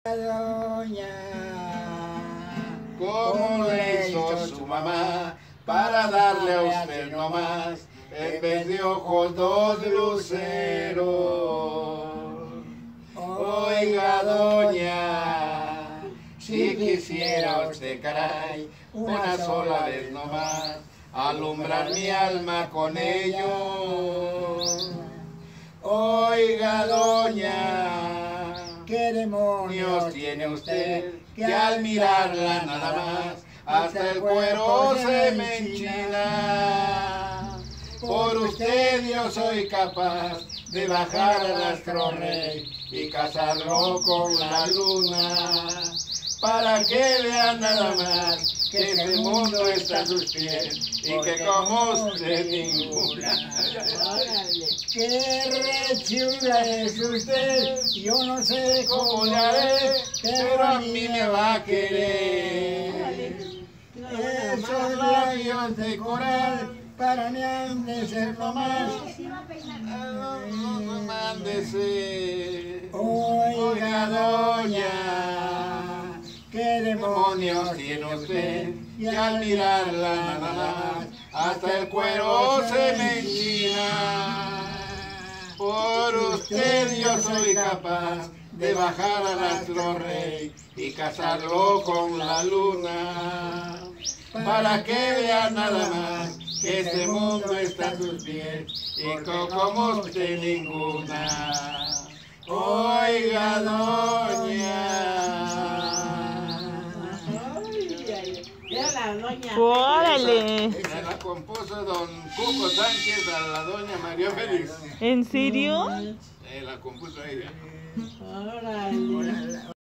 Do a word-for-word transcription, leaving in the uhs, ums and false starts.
Doña, ¿Cómo le hizo su mamá para darle a usted nomás, en vez de ojos, dos luceros? Oiga, doña, si quisiera usted, caray, una sola vez nomás, alumbrar mi alma con ellos. Oiga, doña, ¿qué demonios tiene usted que al mirarla nada más hasta el cuero se me enchina? Por usted yo soy capaz de bajar al astro rey y casarlo con la luna, para que vean nada más que este mundo está a sus pies y que como usted ninguna. ¡Qué re chula es usted! Yo no sé cómo le haré, pero a mí me va a querer. Esos labios de coral para mí han de ser lo más. Mándese. Oiga, doña, ¿qué demonios tiene usted? Y al mirarla nada más, hasta el cuero se me enchina. Por usted yo soy capaz de bajar al astro rey y casarlo con la luna, para que vea nada más que este mundo está a sus pies y como usted ninguna. Oiga, doña. ¡Órale! Se la compuso don Cuco Sánchez a la doña María Félix. ¿En serio? Se la compuso ella. Órale.